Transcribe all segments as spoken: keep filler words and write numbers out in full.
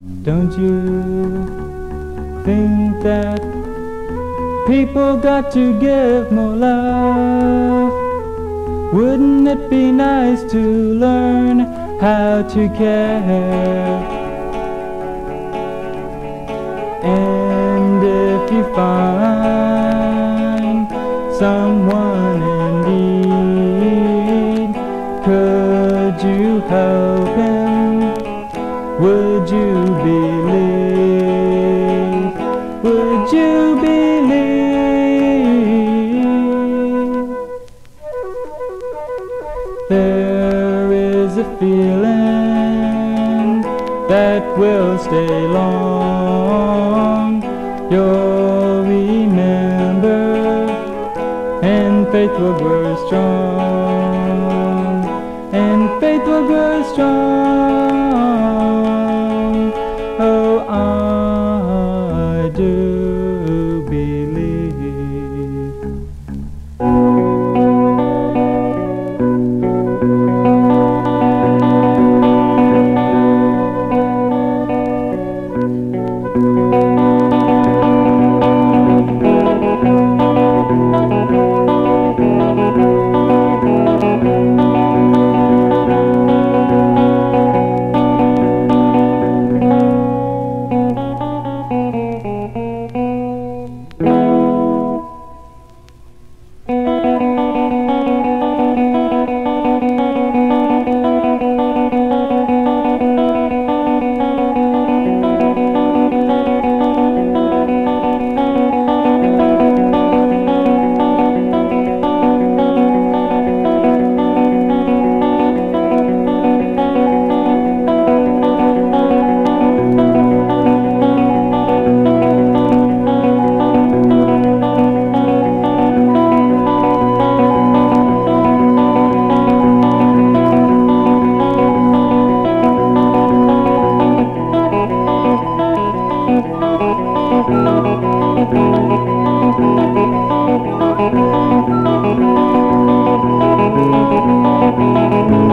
Don't you think that people got to give more love? Wouldn't it be nice to learn how to care? And if you find someone in need, could you help him? Would you believe? Would you believe? There is a feeling that will stay long. You'll remember, and faith will grow strong, and faith will grow strong. Oh, I do believe.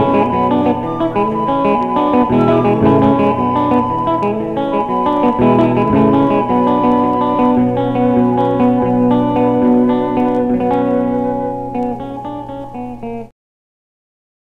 Thank you.